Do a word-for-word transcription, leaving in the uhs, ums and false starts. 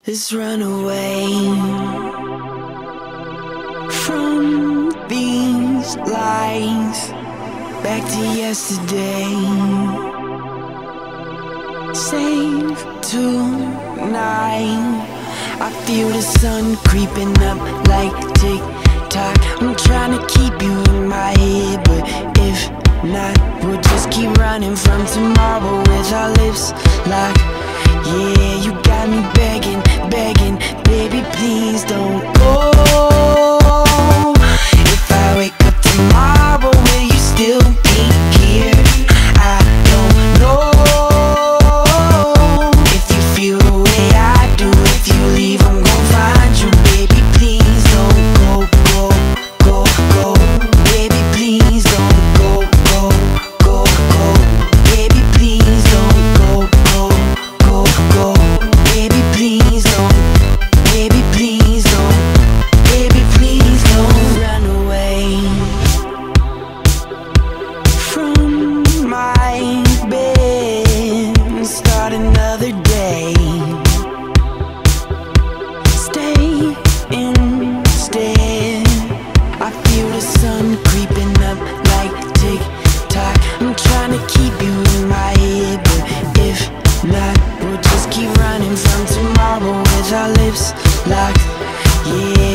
Let's run away from these lies, back to yesterday. Save tonight. I feel the sun creeping up like tick-tock. I'm trying to keep you in my head, but if not, we'll just keep running from tomorrow with our lips locked. Yeah, you got me begging, begging, baby, please don't go. If I wake up tomorrow, will you still be here? I don't know. If you feel the way I do, if you leave, I'm gon' find you. Baby, please don't go, go, go, go. Baby, please don't go, go, go, go. Baby, please don't go, go, go, go. Baby, please don't. Baby, please don't. Baby, please don't run away from my bed and start another day. Stay instead. I feel the sun creeping up like tick-tock. I'm trying to keep you in my head, but if not, we'll just keep running from tomorrow with our lips locked. Yeah.